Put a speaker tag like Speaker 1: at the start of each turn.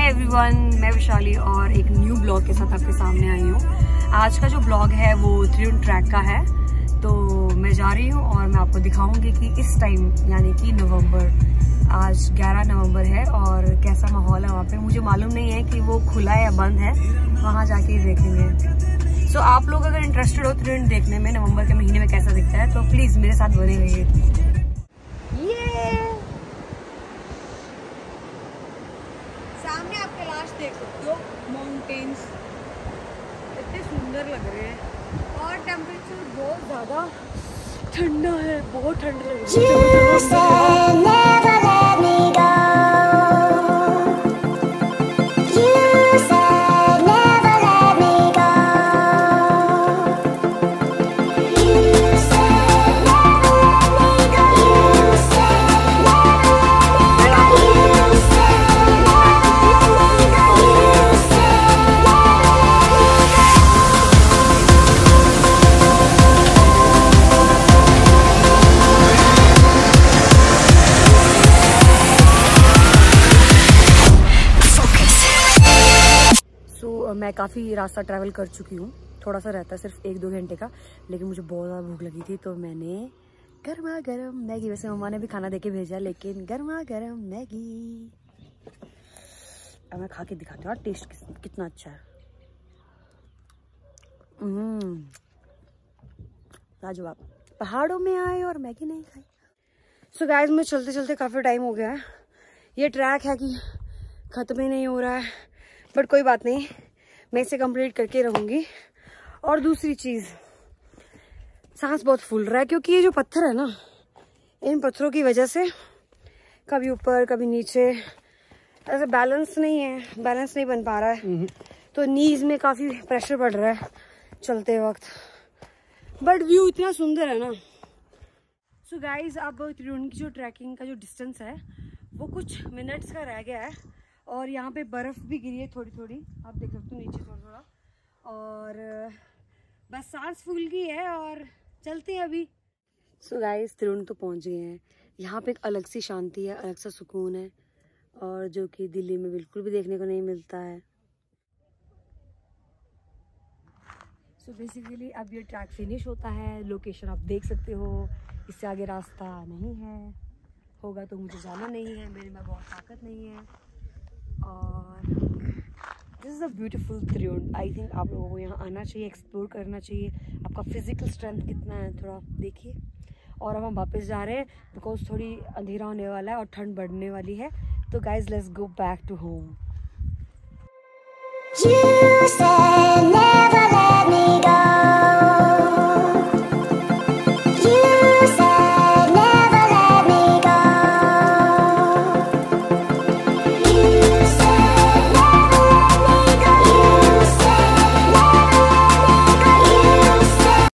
Speaker 1: Hi everyone, मैं विशाली और एक न्यू ब्लॉग के साथ आपके सामने आई हूँ। आज का जो ब्लॉग है वो त्रिउंड ट्रैक का है। तो मैं जा रही हूँ और मैं आपको दिखाऊंगी कि इस टाइम यानी कि नवंबर, आज 11 नवंबर है और कैसा माहौल है वहाँ पे। मुझे मालूम नहीं है कि वो खुला है या बंद है, वहाँ जाके ही देखेंगे। सो आप लोग अगर इंटरेस्टेड हो त्रिउंड देखने में नवंबर के महीने में कैसा दिखता है तो प्लीज़ मेरे साथ बने रहिए। सामने आप कैलाश देख सकते हो, माउंटेन्स इतने सुंदर लग रहे हैं और टेम्परेचर बहुत ज़्यादा ठंडा है, बहुत ठंड लग रही है। मैं काफ़ी रास्ता ट्रैवल कर चुकी हूँ, थोड़ा सा रहता है सिर्फ 1-2 घंटे का, लेकिन मुझे बहुत ज़्यादा भूख लगी थी तो मैंने गर्मा गर्म मैगी, वैसे मम्मा ने भी खाना देके भेजा लेकिन गर्मा गर्म मैगी अब मैं खा के दिखाती हूँ टेस्ट कितना अच्छा है। लाजवाब। पहाड़ों में आए और मैगी नहीं खाई। सो गाइस, मैं चलते चलते काफ़ी टाइम हो गया है। ये ट्रैक है कि ख़त्म ही नहीं हो रहा है, बट कोई बात नहीं, मैं इसे कंप्लीट करके रहूँगी। और दूसरी चीज़, सांस बहुत फूल रहा है क्योंकि ये जो पत्थर है ना, इन पत्थरों की वजह से कभी ऊपर कभी नीचे ऐसे बैलेंस नहीं बन पा रहा है, तो नीज में काफ़ी प्रेशर पड़ रहा है चलते वक्त, बट व्यू इतना सुंदर है ना। सो गाइज, अब त्रिउंड की जो ट्रैकिंग का जो डिस्टेंस है वो कुछ मिनट्स का रह गया है और यहाँ पे बर्फ़ भी गिरी है थोड़ी थोड़ी, आप देख सकते हो नीचे थोड़ा थोड़ा, और बस सांस फूल गई है और चलते हैं अभी। सो गाइस, त्रिउंड तो पहुँच गए हैं। यहाँ पे एक अलग सी शांति है, अलग सा सुकून है और जो कि दिल्ली में बिल्कुल भी देखने को नहीं मिलता है। सो बेसिकली अब ये ट्रैक फिनिश होता है। लोकेशन आप देख सकते हो, इससे आगे रास्ता नहीं है, होगा तो मुझे जाना नहीं है, मेरे में बहुत ताकत नहीं है। और this is a beautiful Triund. I think आप लोगों को यहाँ आना चाहिए, एक्सप्लोर करना चाहिए। आपका फिजिकल स्ट्रेंथ कितना है थोड़ा देखिए। और अब हम वापस जा रहे हैं बिकॉज थोड़ी अंधेरा होने वाला है और ठंड बढ़ने वाली है। तो guys, let's go back to home.